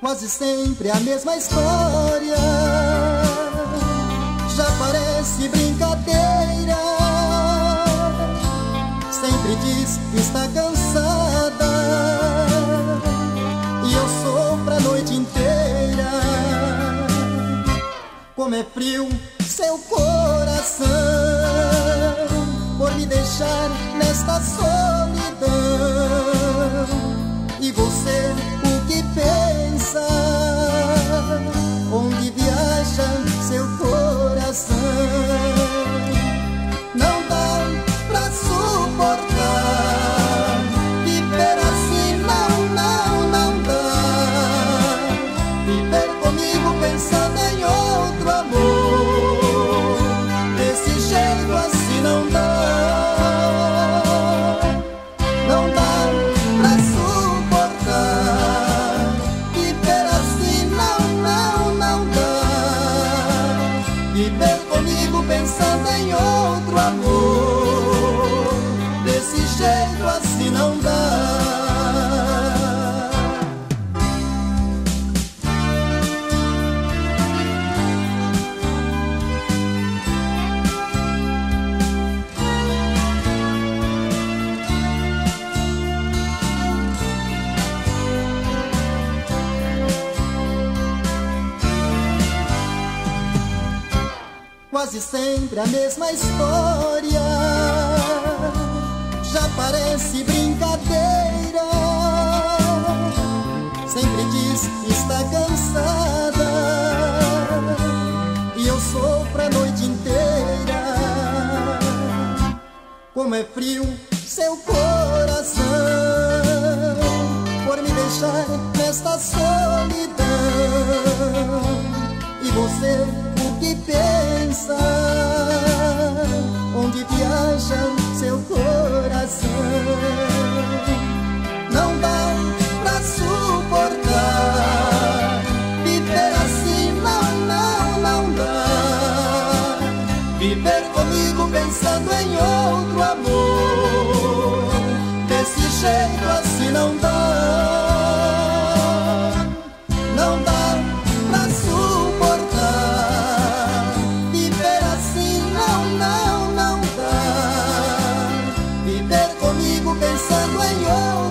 Quase sempre a mesma história, já parece brincadeira. Sempre diz que está cansada e eu sofro a noite inteira. Como é frio seu coração por me deixar nesta solidão. E você, o que pensa? Onde viaja seu coração? Não dá pra suportar viver assim, não dá. Viver comigo pensando em outro amor, desse jeito assim não dá. Não dá pra suportar viver assim, não dá. Viver comigo pensando em outro amor, desse jeito assim não dá. Quase sempre a mesma história, já parece brincadeira. Sempre diz que está cansada e eu sofro a noite inteira. Como é frio seu coração por me deixar nesta solidão. E você, o que pensa? Onde viaja seu coração? Não dá pra suportar viver assim, não dá. Viver comigo pensando em outro amor, desse jeito assim não dá. Não dá pra suportar viver assim, não dá. Viver comigo pensando em outro